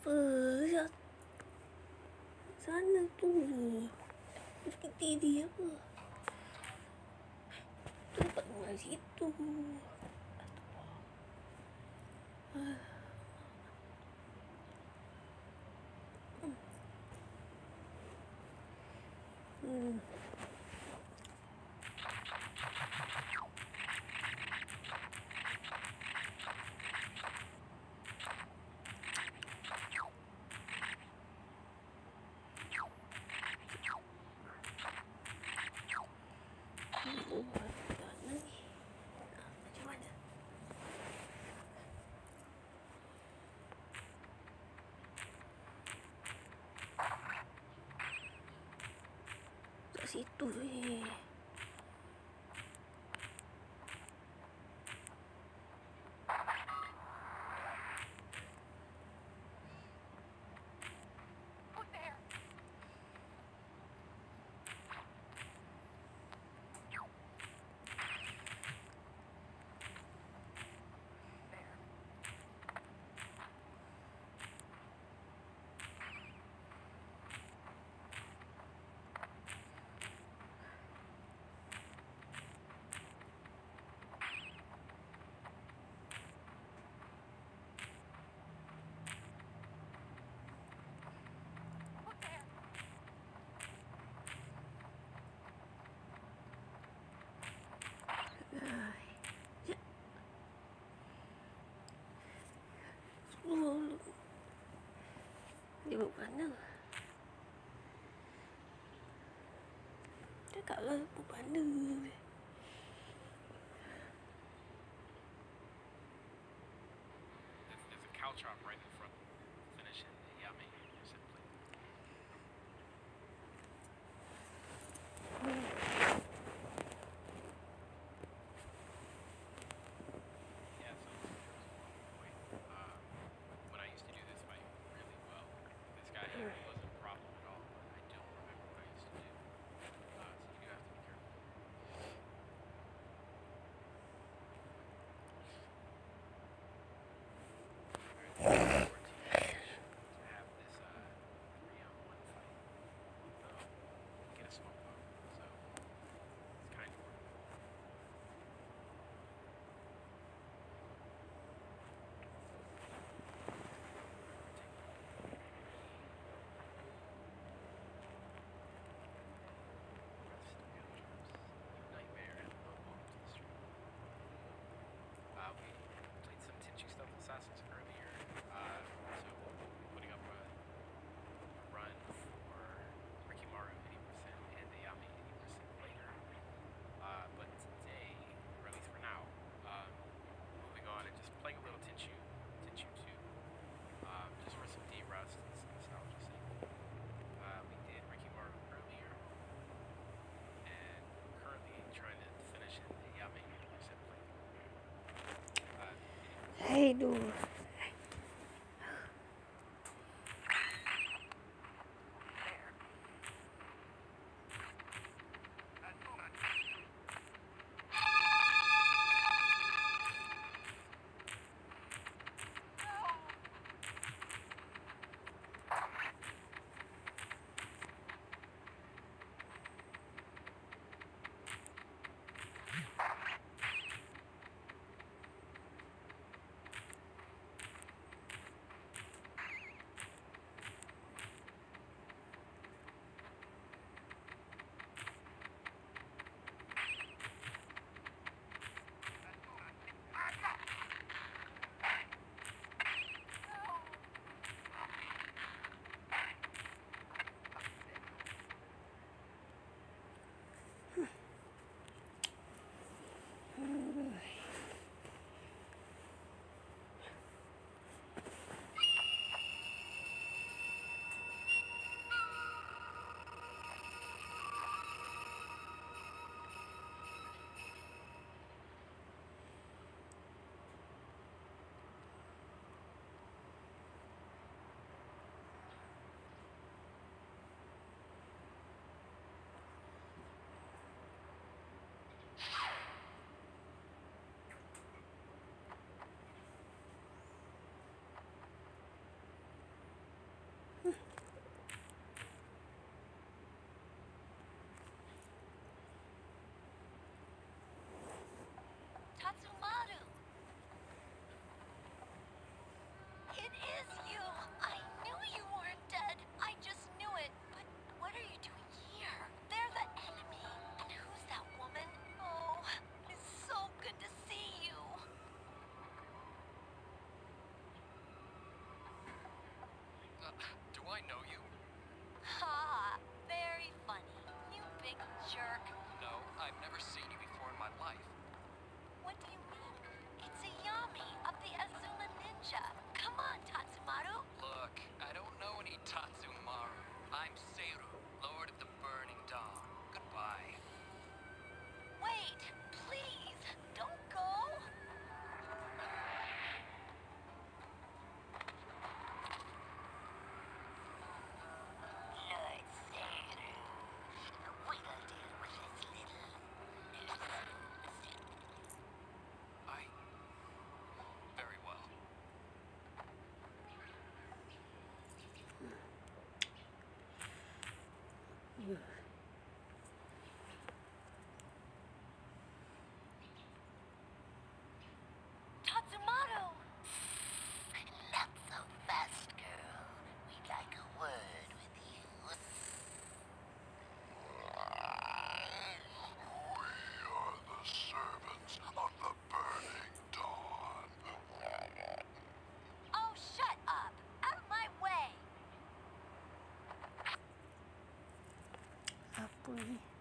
Apa? Sana tu. Dia apa? Tu dapat rumah situ. Macam mana? Kat situ ni. Dia buat mana? Cakaplah buat mana? There's a cow trap right in front. Finishing the yummy simply. Yeah, so point. When I used to do this fight really well, this guy here wasn't a problem at all. But I don't remember what I used to do. So you do have to be careful. Alright, 14 to have this 3-on-1 fight. Get a smoke bomb. So it's kind of worth it. Nightmare and welcome to the stream. We played some Tenchu Stealth Assassins earlier, so we'll be putting up a run for Rikimaru 80% and Ayami 80% later. But today, or at least for now, moving on and just playing a little Tenchu 2, just for some D-Rust and some nostalgia sake. We did Rikimaru earlier, and currently trying to finish in the Ayami 80% playthrough. Aduh. Tatsumaru! Not so fast, girl. We'd like a word with you. We are the servants of the Burning Dawn. Oh, shut up! Out of my way! Apa ni?